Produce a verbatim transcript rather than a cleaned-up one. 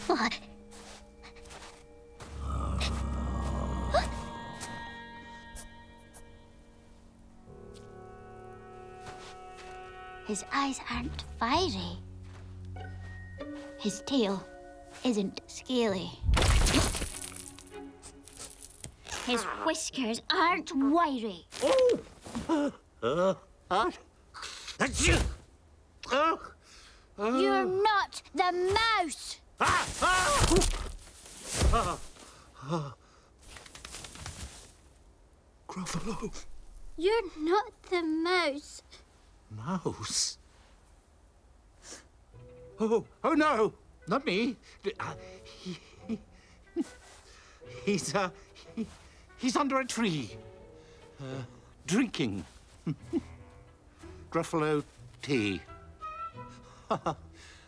His eyes aren't fiery. His tail isn't scaly. His whiskers aren't wiry. Oh! Uh, uh, that's you! Uh, uh. You're not the mouse! Ah, ah. Ah, ah. Gruffalo. You're not the mouse. Mouse? Oh, oh no, not me. Uh, he, he, he's, uh, he, he's under a tree, uh, drinking Gruffalo tea.